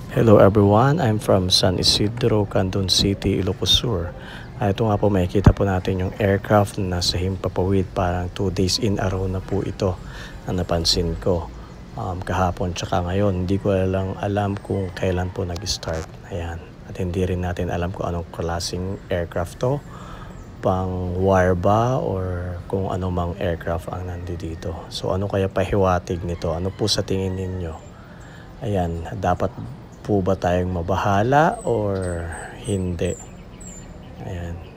Hello everyone, I'm from San Isidro, Candon City, Ilocos Sur. Ito nga po, makikita po natin yung aircraft na nasa Himpapawid. Parang 2 days in a row na po ito na napansin ko. Kahapon tsaka ngayon, hindi ko lang alam kung kailan po nag-start. Ayan. At hindi rin natin alam kung anong klaseng aircraft to. Pang war ba or kung ano mang aircraft ang nandito. So ano kaya pahiwatig nito? Ano po sa tingin ninyo? Ayan, dapat po ba tayong mabahala or hindi? Ayan.